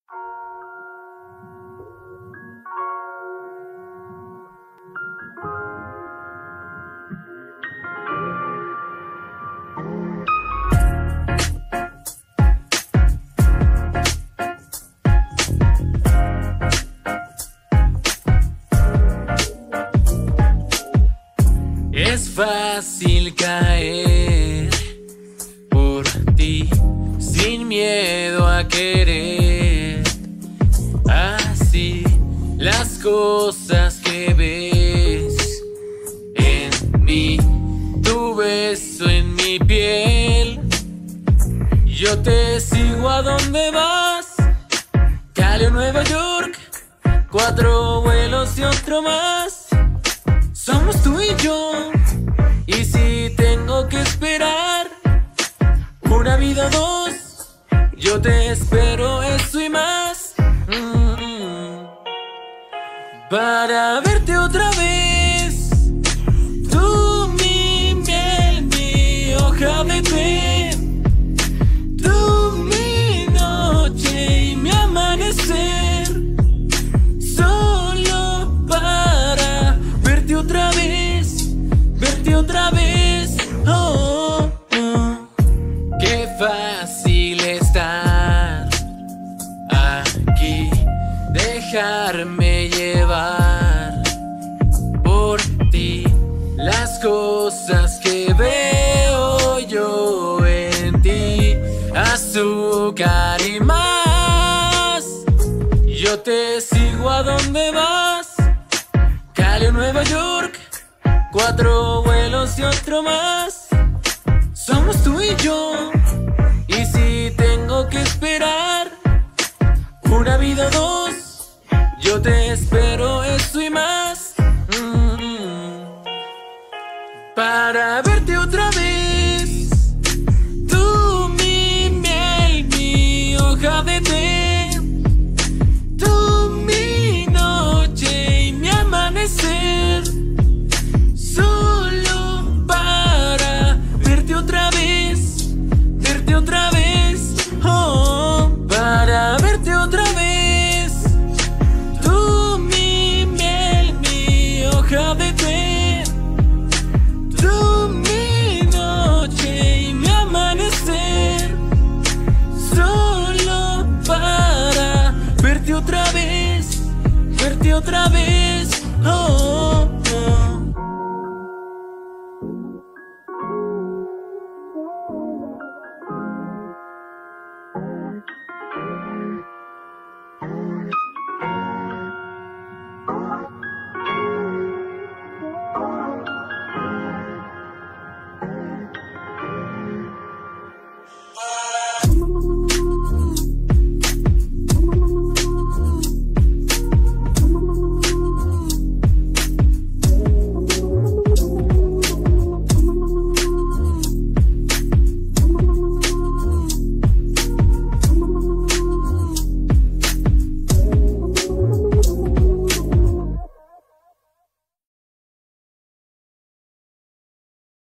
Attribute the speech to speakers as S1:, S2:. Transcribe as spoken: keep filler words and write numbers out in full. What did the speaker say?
S1: Es fácil caer por ti sin miedo a querer. Así las cosas que ves en mí, tu beso en mi piel. Yo te sigo a donde vas, Cali o Nueva York, cuatro vuelos y otro más. Somos tú y yo, y si tengo que esperar una vida o dos, yo te espero eso y más. Mm-hmm. Para verte otra vez, tú mi miel, mi hoja de té, tú mi noche y mi amanecer. Solo para verte otra vez, verte otra vez. Oh, oh. Qué fácil estar aquí, dejarme llevar por ti. Las cosas que veo yo en ti, azúcar y más. Yo te sigo a donde vas, Cali o Nueva York, cuatro vuelos y otro más. Somos tú y yo, y si tengo que esperar una vida o dos, yo te espero eso y más. Mm-hmm. Para verte otra vez, tú mi miel, mi hoja de té, tú mi noche y mi amanecer. Solo para verte otra vez, verte otra vez. Oh, para verte otra vez, tú mi miel, mi hoja de té, tú mi noche y mi amanecer. Solo para verte otra vez, verte otra vez. Oh.